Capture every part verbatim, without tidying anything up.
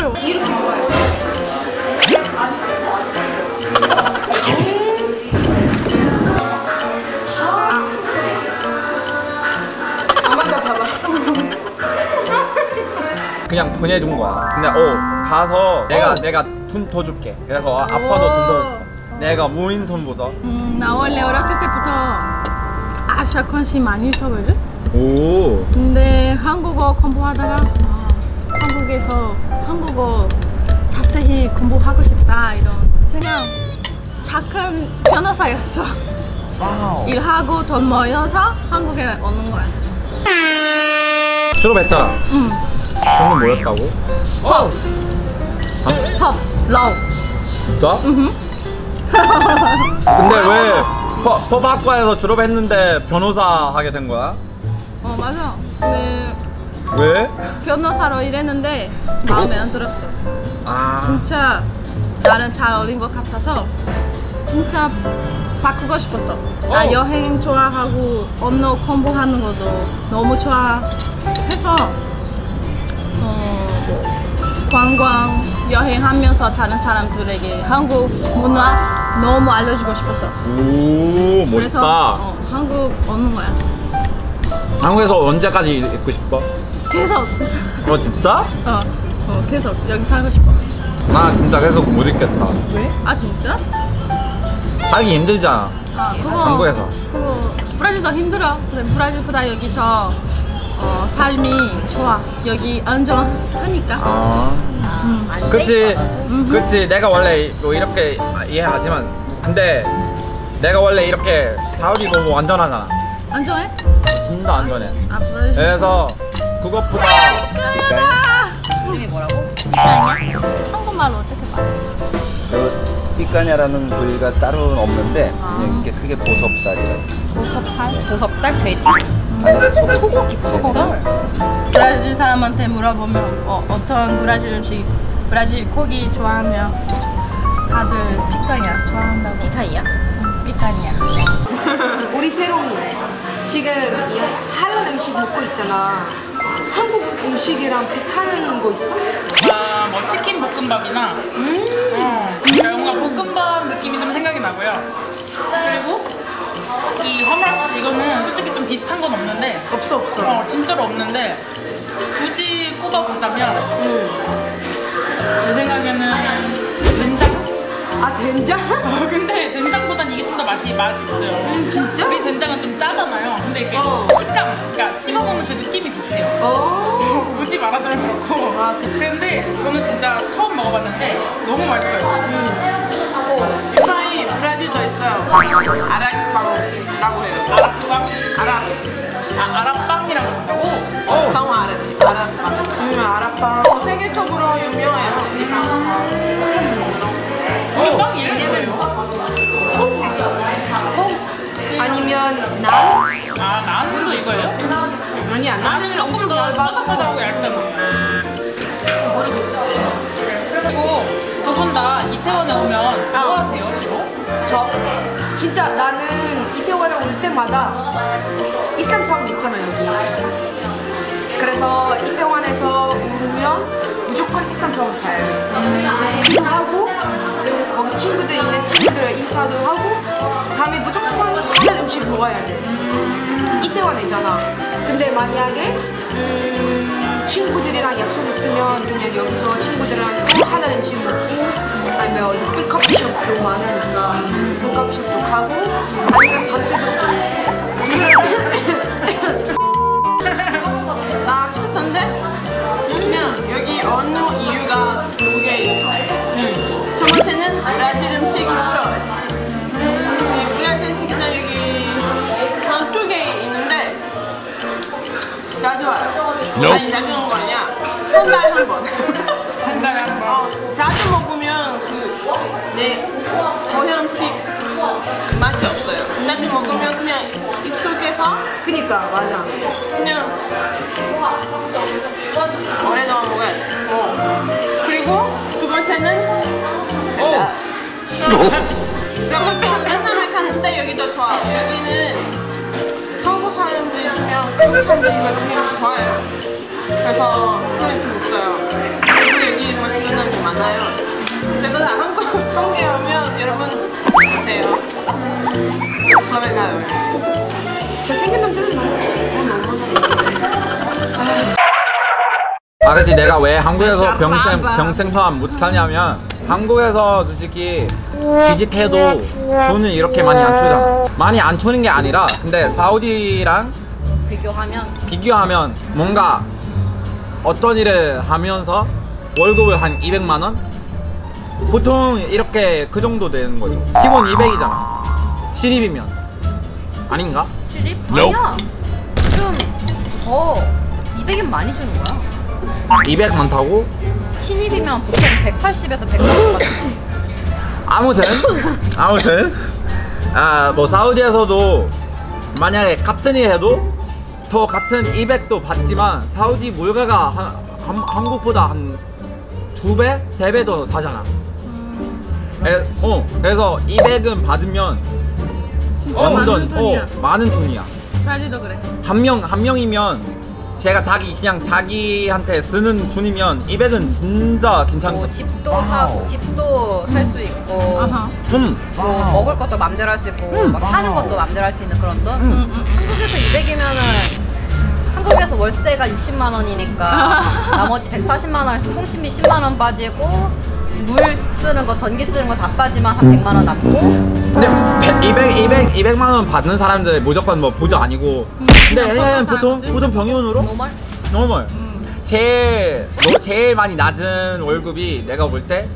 진짜로. 이렇게 좋아요. 아만다 봐봐. 그냥 보내준 거야. 근데 어 가서 내가 내가 돈 더 줄게. 그래서 아빠도 돈 더 줬어. 내가 모인 돈보다. 음, 나 원래 어렸을 때부터 아시아 관심 많이 있었거든? 오. 근데 한국어 공부하다가 아, 한국에서 한국어 자세히 공부하고 싶다 이런 그냥 착한 변호사였어. 와우. 일하고 돈 모여서 한국에 오는 거야. 졸업했잖아. 응. 돈은 뭐였다고? 법. 법. 러우. 진짜? 응. 근데 왜 법, 법학과에서 졸업했는데 변호사 하게 된 거야? 어 맞아. 근데 왜? 변호사로 일했는데 마음에 안 들었어. 아. 진짜 나는 잘 어울린 것 같아서 진짜 바꾸고 싶었어. 나 여행 좋아하고 언어 공부하는 것도 너무 좋아해서 어, 관광 여행하면서 다른 사람들에게 한국 문화 너무 알려주고 싶었어. 오, 멋있다. 그래서 어, 한국 오는 거야. 한국에서 언제까지 있고 싶어? 계속 어, 진짜? 어, 어 계속 여기 살고 싶어. 나 진짜 계속 못 있겠다. 왜? 아 진짜? 살기 힘들잖아. 아, 그거, 한국에서. 그거 브라질도 힘들어. 근데 브라질보다 여기서 어, 삶이 좋아. 여기 안전하니까. 아. 음. 그치, 그치. 내가 원래 뭐 이렇게 이해하지만, 근데 내가 원래 이렇게 사우디 너무 안전하잖아. 안전해? 진짜 안전해. 아 브라질. 그래서 그것보다 삐까야다. 이름이 뭐라고? 삐까냐? 한국말로 어떻게 말해? 그 삐까냐라는 부위가 따로는 없는데 그냥 이게 크게 보섭살이라고. 보섭살? 보섭살? 돼지? 아니 소고기 보섭살? 브라질 사람한테 물어보면 어, 어떤 브라질 음식 브라질 고기 좋아하면 다들 삐까냐 좋아한다고. 삐까냐? 응, 삐까냐. 우리 새로운 거. 지금 이 할랄 음식 먹고 있잖아. 한국 음식이랑 비슷한 거 있어? 아, 뭐 치킨 볶음밥이나 음 어, 그러니까 뭔가 볶음밥 느낌이 좀 생각이 나고요. 그리고 이 허머스 이거는 솔직히 좀 비슷한 건 없는데 없어 없어. 어, 진짜로 없는데 굳이 꼽아보자면 음. 내 생각에는 된장? 아 된장? 어, 근데 된장보단 이게 좀 더 맛이 맛있어요. 음 진짜? 우리 된장은 좀 짜잖아요. 근데 이게 어. 식감, 그러니까 씹어먹는 그 느낌이 비슷해요. 어. 굳이 말하자면 그렇고. 아, 그런데 저는 진짜 처음 먹어봤는데 너무 맛있어요. 음. 유사히 브라질도 있어요. 아랍빵이라고 해요. 아랍빵? 아랍. 아, 아랍빵이라고 한다고? 어, 빵 아랍. 아랍빵. 음 아랍빵. 어, 세계적으로 유명해요. 이 빵. 이 빵 이름이 뭐예요? 아니면 난? 아, 나는도 이거예요? 아니야 나는 나는 조금 엄청 더 얇아. 바삭바삭하고 얇다 보여요. 그리고 두 분 다 이태원에 오면 뭐 하세요, 주로? 저 진짜 나는 이태원에 올 때마다 이슬람 사원 있잖아 여기. 그래서 이태원에서 오면 무조건 이슬람 사원 가요. 그래서 기도하고 그리고 거기 친구들 있는 친구들 인사도 하고 다음에 무조건 할랄 음식 먹어야 돼. 이태원이잖아. 근데 만약에 음, 친구들이랑 약속 있으면 그냥 여기서 친구들이랑 또 할랄 음식 먹고 아니면 어디 삐커피숍도 많으니까 삐커피숍도 가고 아니면 밤새도록 나 비슷한데? 그냥 여기 어느 이유가 두 개 있어. 첫 번째는 브라질 음식 먹으러 왔지. 이 브라질 식당 여기 한 두 개 있는데 자주 와요. 아니 자주 오는 거 아니야. 한 달에 한 번. 한 달에 한 번. 어, 자주 먹으면 그 내 서현식 맛이 없어요. 자주 먹으면 그냥 익숙해서 그니까 맞아. 그냥 오래동안 먹어야 돼. 어. 그리고 두 번째는 어. 그러니까 맨날 핥았는데 여기도 좋아. 여기는 한국 사람들이면 한국 사람들이 그냥 좋아해요. 그래서 그냥 좀 있어요. 그리고 여기 맛있는 한국에 오면 여러분 보세요. 그러면 가요. 잘생긴 남자들 많지. 아 그치 내가 왜 한국에서 평생 평생 동안 못 사냐면 한국에서 솔직히 취직해도 돈을 이렇게 많이 안 주잖아. 많이 안 주는 게 아니라 근데 사우디랑 비교하면 비교하면 뭔가 어떤 일을 하면서 월급을 한 이백만 원? 보통 이렇게 그 정도 되는 거죠. 기본 이백이잖아. 신입이면 아닌가? 실입? 아니야. 좀더 이백은 많이 주는 거야. 이백 많다고? 신입이면 보통 백팔십에서 백오십 받지. 아무튼 아무튼 아 뭐 사우디에서도 만약에 같은 일 해도 더 같은 이백도 받지만 사우디 물가가 한, 한, 한국보다 한 두 배? 세 배 더 사잖아. 에, 어 그래서 이백은 받으면 완전 많은 돈이야. 어 많은 돈이야. 브라질도 그래. 한 명 한 명이면 제가 자기 그냥 자기한테 쓰는 돈이면 이백은 진짜 괜찮고. 뭐 집도 사고 집도 살 수 있고 아하. 음. 뭐 먹을 것도 맘대로 할 수 있고 막 사는 것도 맘대로 할 수 있는 그런 돈. 음. 한국에서 이백이면은 한국에서 월세가 육십만 원이니까 나머지 백사십만 원에서 통신비 십만 원 빠지고 물 쓰는 거 전기 쓰는 거 다 빠지면 한 백만 원 남고. 근데 이백, 이백, 이백만 원 받는 사람들 무조건 뭐 보조 아니고. 근데 얘는 보통 보통 병원으로 노멀? 노멀. 제일 뭐 제일 많이 낮은 월급이 내가 볼 때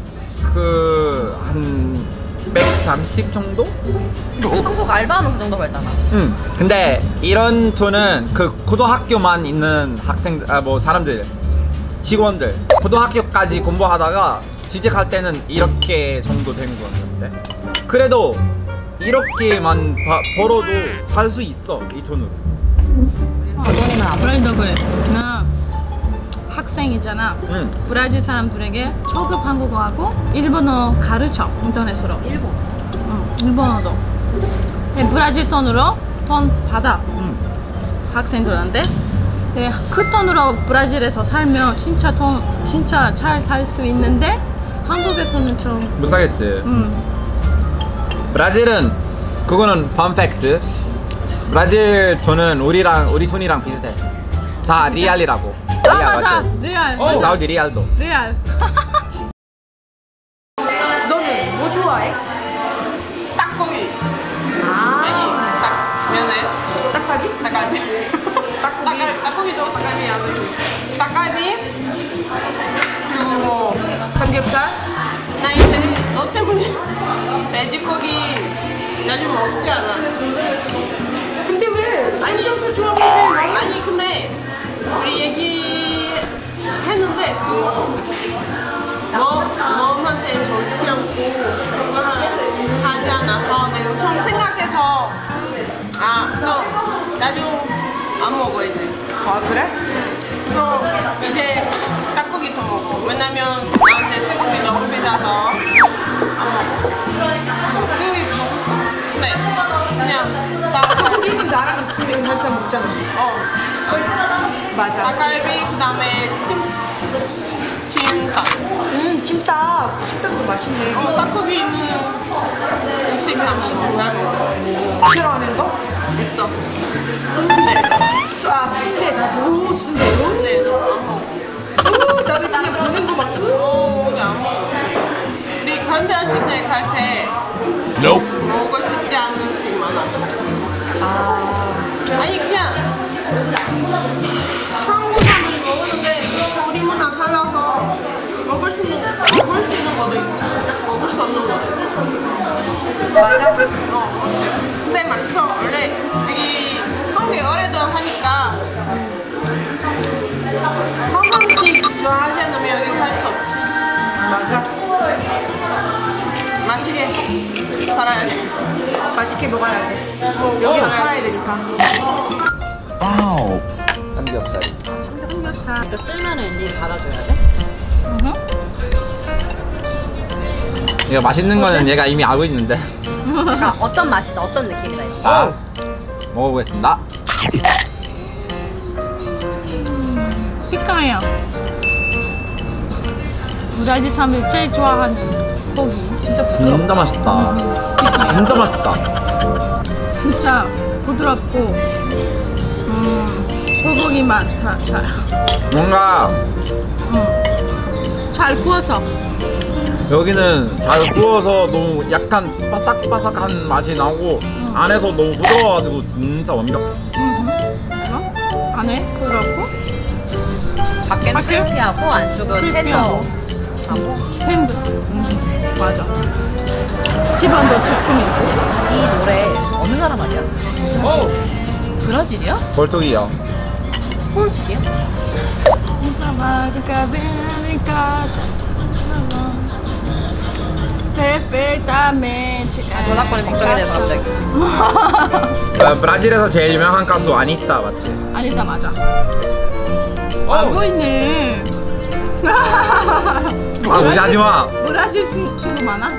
그 한 백삼십 정도? 한국 알바하면 그 정도 벌잖아. 응. 근데 이런 돈은 그 고등학교만 있는 학생 아 뭐 사람들 직원들 고등학교까지 공부하다가 취직할 때는 이렇게 정도 되는 것 같은데 그래도 이렇게만 바, 벌어도 살 수 있어 이 돈으로. 그 돈이면 안 벌. 브라질도 그래. 나 학생이잖아. 응. 브라질 사람들에게 초급 한국어하고 일본어 가르쳐 인터넷으로. 일본. 응, 일본어도. 근데 브라질 돈으로 돈 받아 응. 학생들한테. 근데 그 돈으로 브라질에서 살면 진짜 돈 진짜 잘 살 수 있는데 한국에서는 좀. 못 사겠지. 음. 브라질은 그거는 펀 팩트. 브라질 돈은 우리랑 우리 돈이랑 비슷해. 다 리알이라고. 아 맞아 맞지? 리알. 어, 사우디 리알도. 리알. 너는 뭐 좋아해? 딱고기. 아, 아니, 딱 면에 딱갈비? 닭갈비. 딱고기. 닭갈 닭고기도 닭갈비 아니고 닭갈비. 그리고 뭐 삼겹살? 나 이제 너 때문에 돼지고기 요즘 먹지 않아. 근데 왜 삼겹살 좋아하는 사람이 많아? 아니 근데 우리 얘기했는데 그 몸, 몸한테 좋지 않고 그거 하지 않아서 내가 좀 생각해서 아또 나중 안 먹어 이제. 아 그래? 또 이제 닭고기 더 먹어. 왜냐면 나한테 태국이 너무 비싸서 안 먹어. 고기 네 그냥 다 소고기는 나랑 있으면 항상 먹잖아. 어. 맞아. 닭갈비 그다음에 찜 찜닭. 음, 찜닭. 찜닭도 맛있네. 어 닭고기는 음식 남식 나고 싫어하는 거? 있어. 근데 아, 순대. 오, 순대요? 근데 안 먹어. 오, 나는 그냥 보는 거 막. 오, 안 먹어. 우리 간장식당에 갈 때 먹고 싶지 않은 음식 많아. 아니 그냥 한국 사람이 먹었는데 우리 문화 달라서 먹을 수 있는 먹을 수 있는 것도 있고 먹을 수 없는 것도 있고. 맞아? 어. 근데 많죠. 원래 여기 한국에 오래전 하니까 한국식 좋아하지 않으면 여기 살 수 없지. 맞아. 맛있게 살아야 돼. 맛있게 먹어야 돼. 여기서 살아야 되니까. 삼겹살이. 삼겹살. 이거 쓸면은 일일이 받아줘야 돼? 이거 맛있는 거는 얘가 이미 알고 있는데. 그러니까 어떤 맛이다 어떤 느낌이다 이거. 아 먹어보겠습니다. 피카야. 브라질 사람들이 제일 좋아하는 고기. 진짜 부드럽다. 진짜 맛있다. 진짜 맛있다. 진짜 부드럽고 음, 소고기 맛 다, 다. 뭔가 잘 구워서 여기는 잘 구워서 너무 약간 바삭바삭한 맛이 나고 안에서 너무 부드러워가지고 진짜 완벽해. 어? 안에 부드럽고 밖에는 밖에? 크리스피하고 안쪽은 크리스피하고. 텐더하고. 텐드. 음, 맞아. 집안도 조금 있고. 이 노래 어느 나라 말이야? 브라질이야? 벌떡이야. 폴스키야? 아, 저작권이 걱정이 돼서 갑자기. 아, 브라질에서 제일 유명한 가수 아니타 맞지? 아니다 맞아. 알고 있네. 아 무시하지 마. 브라질 친- 친구 많아?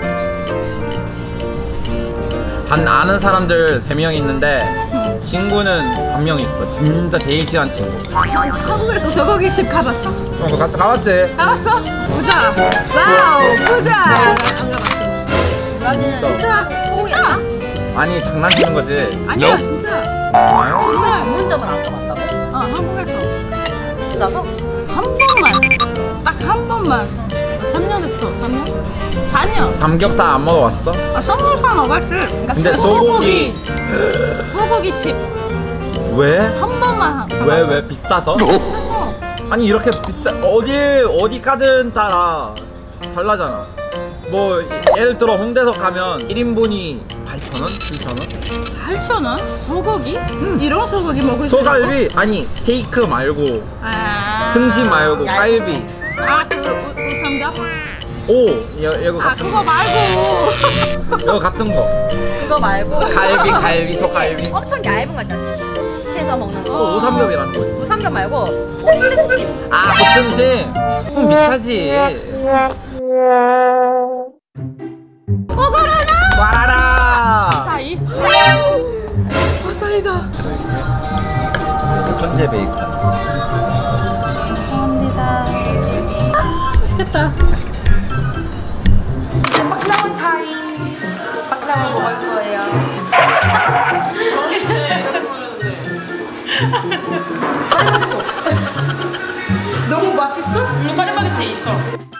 한 아는 사람들 세 명 있는데 친구는 한 명 있어. 진짜 제일 친한 친구. 한국에서 소고기 집 가봤어? 어, 같이 가봤지? 가봤어? 보자. 와우 보자. 안 가봤어. 브라질은 진짜 소고기야? 아니 장난치는 거지. 아니야 진짜. 소고기 전문점을 안 가봤다고? 어 한국에서 비싸서? 한 번만 딱 한 번만 삼 년 했어. 삼 년? 사 년. 삼겹살 안 먹어봤어? 아 썸머산 먹었어. 그러니까 근데 소고기 소고기 집 한 왜? 번만. 왜 왜 비싸서? 어. 아니 이렇게 비싸 어디 어디 가든 따라 달라잖아. 뭐 예를 들어 홍대석 가면 일 인분이 팔천 원? 칠천 원? 팔천 원? 소고기? 이런 소고기 먹을 수 소갈비 아니 스테이크 말고 아 등심 말고 얇은 갈비. 아그 우삼겹? 오 여, 이거 아 같은 그거 말고 이거 같은 거. 그거 말고 갈비 갈비 소갈비. 엄청 얇은 거 있잖아. 치해서 먹는 또 거. 오삼겹이라는 거지. 우삼겹 말고 꽃등심. 아 볶음심. 그럼 비싸지. 먹어라나 와라라. 사이 화살이다. 천재 베이컨. 감사합니다. 맛있겠다. 이제 바클라와 타임. 바클라와 먹을 거예요. 네, 너무 맛있어? 음, 파리바게트 있어.